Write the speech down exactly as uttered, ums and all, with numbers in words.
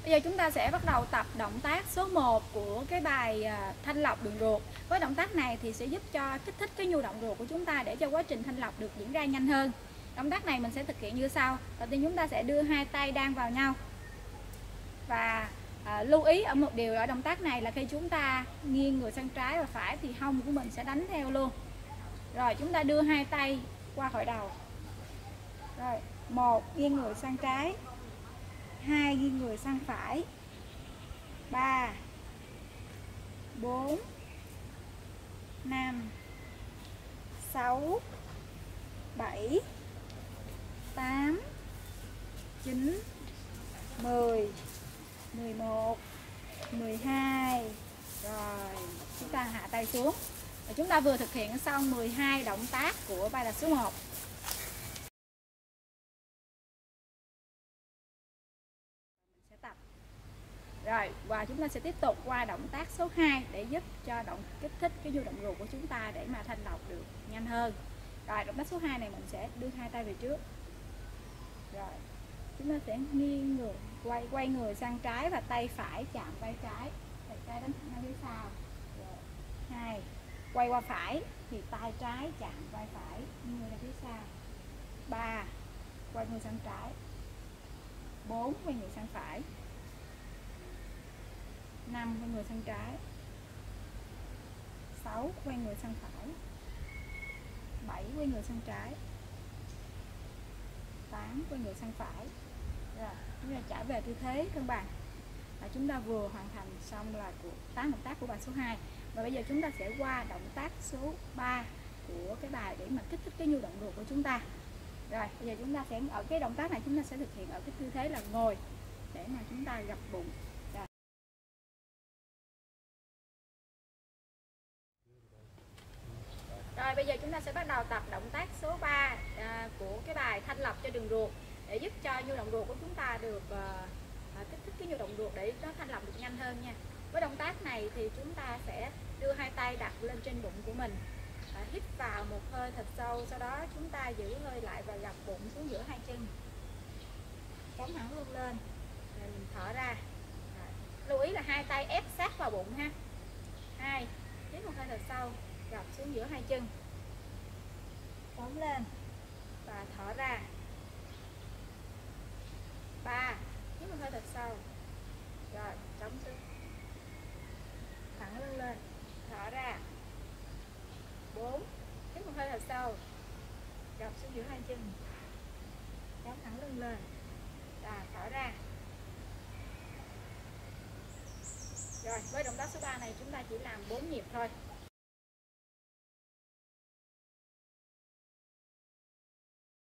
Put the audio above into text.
Bây giờ chúng ta sẽ bắt đầu tập động tác số một của cái bài thanh lọc đường ruột. Với động tác này thì sẽ giúp cho kích thích cái nhu động ruột của chúng ta để cho quá trình thanh lọc được diễn ra nhanh hơn. Động tác này mình sẽ thực hiện như sau. Đầu tiên chúng ta sẽ đưa hai tay đan vào nhau. Và à, lưu ý ở một điều ở động tác này là khi chúng ta nghiêng người sang trái và phải thì hông của mình sẽ đánh theo luôn. Rồi chúng ta đưa hai tay qua khỏi đầu. Rồi, một nghiêng người sang trái, hai nghiêng người sang phải, ba, bốn, năm, sáu, bảy, tám, chín, mười, mười một, mười hai. Rồi, chúng ta hạ tay xuống. Và chúng ta vừa thực hiện xong mười hai động tác của bài tập số một. Mình sẽ tập. Rồi, và chúng ta sẽ tiếp tục qua động tác số hai để giúp cho động kích thích cái nhu động ruột của chúng ta để mà thanh lọc được nhanh hơn. Rồi, động tác số hai này mình sẽ đưa hai tay về trước. Rồi, chúng ta sẽ nghiêng người, quay quay người sang trái và tay phải chạm vai trái, tay trái đánh thẳng ra phía sau. Rồi, hai, quay qua phải thì tay trái chạm vai phải, nghiêng người ra phía sau. ba, quay người sang trái. bốn, quay người sang phải. năm, quay người sang trái. sáu, quay người sang phải. bảy, quay người sang trái. tám, quay người sang phải. Rồi, chúng ta trở về tư thế cân bằng. Và chúng ta vừa hoàn thành xong là của tám động tác của bài số hai. Và bây giờ chúng ta sẽ qua động tác số ba của cái bài để mà kích thích cái nhu động ruột của chúng ta. Rồi, bây giờ chúng ta sẽ ở cái động tác này chúng ta sẽ thực hiện ở cái tư thế là ngồi để mà chúng ta gập bụng. Rồi. Rồi bây giờ chúng ta sẽ bắt đầu tập động tác số ba à, của cái bài thanh lọc cho đường ruột để giúp cho nhu động ruột của chúng ta được à, kích thích cái nhu động ruột để nó thanh lọc được nhanh hơn nha. Với động tác này thì chúng ta sẽ đưa hai tay đặt lên trên bụng của mình, à, hít vào một hơi thật sâu, sau đó chúng ta giữ hơi lại và gập bụng xuống giữa hai chân, phóng thẳng lưng lên, rồi mình thở ra. Rồi. Lưu ý là hai tay ép sát vào bụng ha. Hai, hít một hơi thật sâu, gập xuống giữa hai chân, phóng lên và thở ra. Ba, hít một hơi thật sâu, rồi chống xuống, thẳng lưng lên, thở ra. Bốn, hít một hơi thật sâu, gập xuống giữa hai chân, chống thẳng lưng lên và thở ra. Rồi, với động tác số ba này chúng ta chỉ làm bốn nhịp thôi.